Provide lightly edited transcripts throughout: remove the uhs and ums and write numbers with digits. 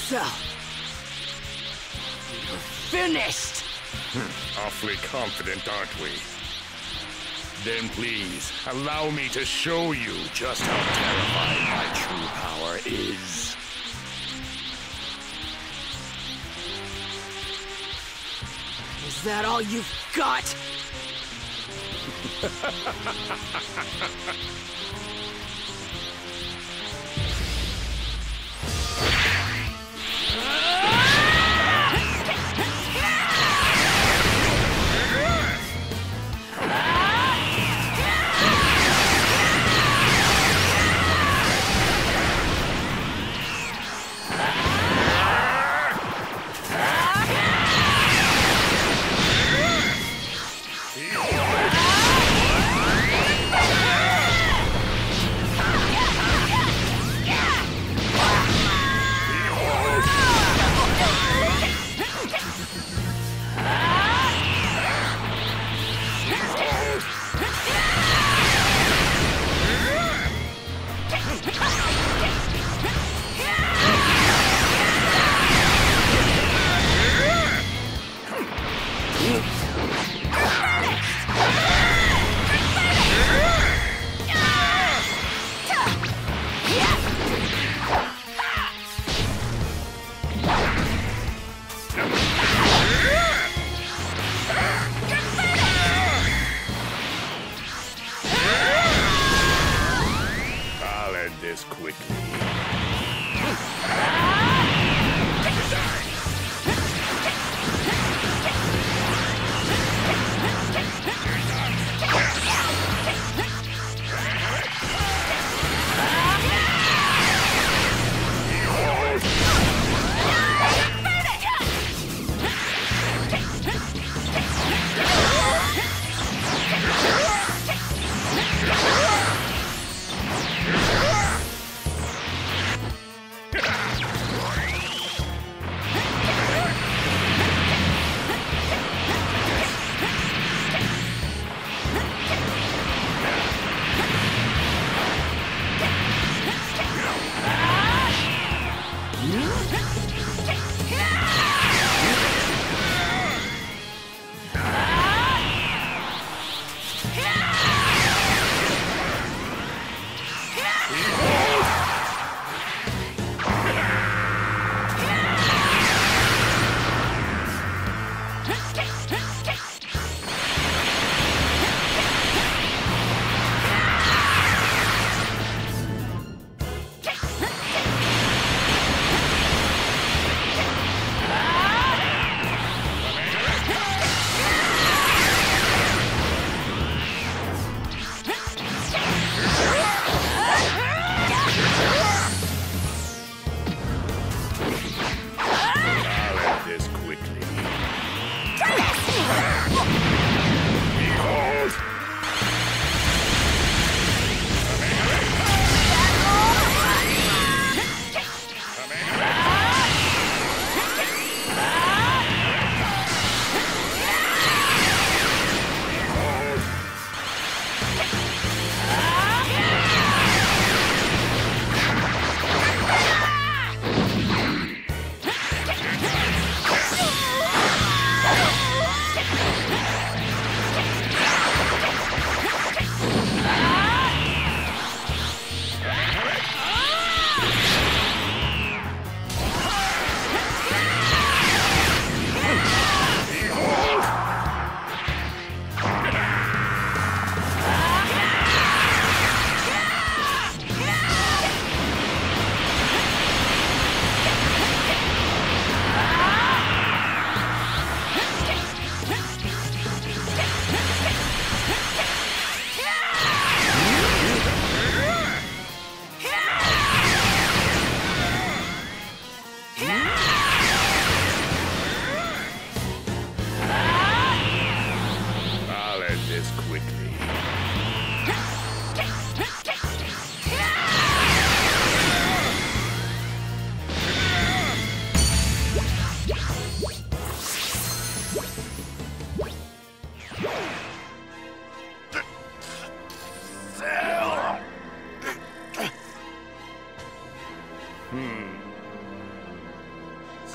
So... you're finished! Awfully confident, aren't we? Then please, allow me to show you just how terrifying my true power is. Is that all you've got?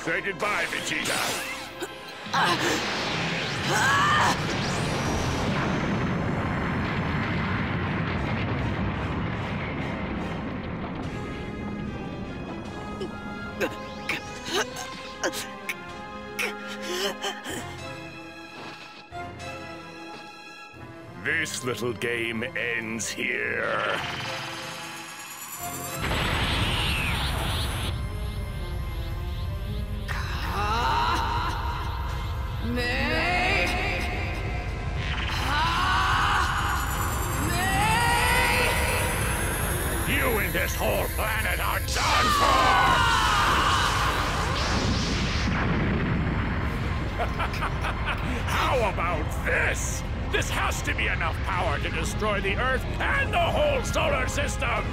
Say goodbye, Vegeta. This little game ends here. You and this whole planet are done for! How about this? This has to be enough power to destroy the Earth and the whole solar system!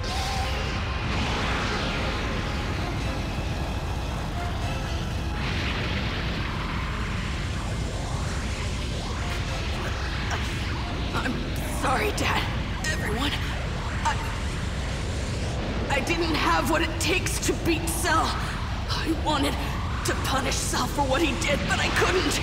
I'm sorry, Dad. Everyone. I didn't have what it takes to beat Cell. I wanted to punish Cell for what he did, but I couldn't.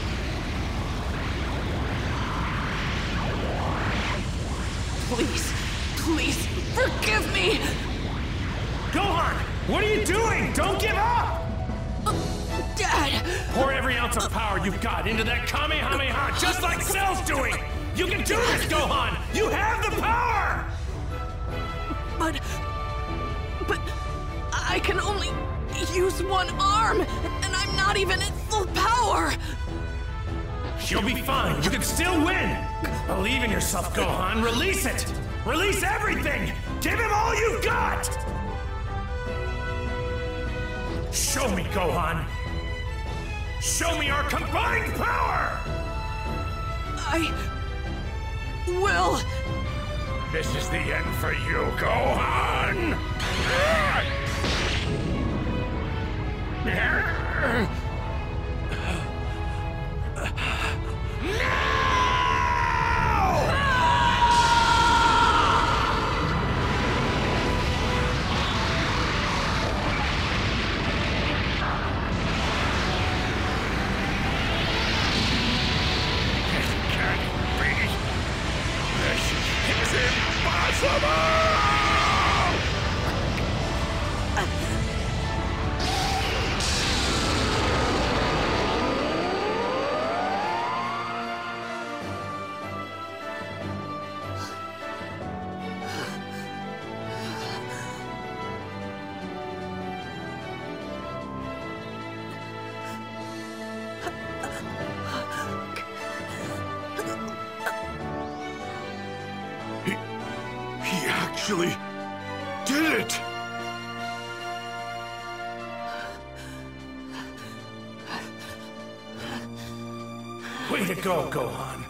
Please, please, forgive me! Gohan! What are you doing? Don't give up! Dad! Pour every ounce of power you've got into that Kamehameha, just like Cell's doing! You can do this, Gohan! You have the power! But I can only use one arm, and I'm not even at full power! You'll be fine. You can still win! Believe in yourself, Gohan. Release it! Release everything! Give him all you've got! Show me, Gohan! Show me our combined power! I will. This is the end for you, Gohan! He actually did it! Way to go, Gohan.